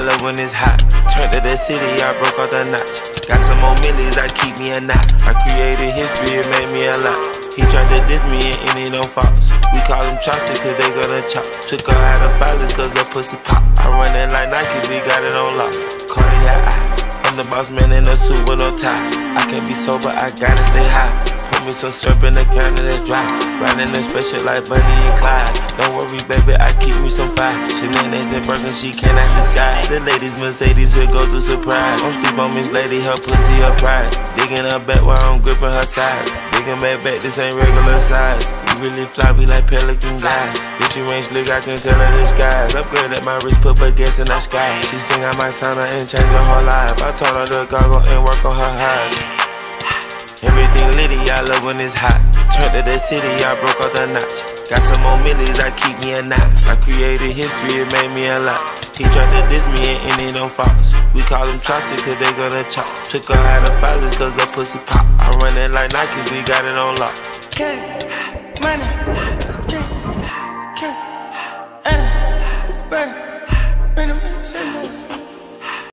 love when it's hot. Turned to the city, I broke off the notch. Got some more millies, I keep me a knot. I created history, it made me a lot. He tried to diss me and any no faults. We call them chopsticks cause they gonna chop. Took her out of filers cause her pussy pop. I run it like Nike, we got it on lock. Cardiac eye, I'm the boss man in a suit with no tie. I can't be sober, I gotta stay high. Put me some syrup in the counter that's dry. Riding the special like Bunny and Clyde. Don't worry baby, I keep me some fire. Shenanigans and Birkin, she cannot decide. The ladies Mercedes will go to surprise. Don't sleep on Miss Lady, her pussy her pride. Digging her back while I'm gripping her sides. Digging back, this ain't regular size. You really fly, we like pelican guys. Bitch, you ain't slick, I can tell her the skies. Upgrade at my wrist, put baguettes in the sky. She think I might sign her and change her whole life. I told her to goggle and work on her eyes. Everything litty, I love when it's hot. Turned to the city, I broke off the notch. Got some more millies, I keep me a knot. I created history, it made me a lot. He tried to diss me and any no faults. We call them chopsticks cause they gonna chop. Took her out of filers cause her pussy pop. I run it like Nike, we got it on lock. K, money, K,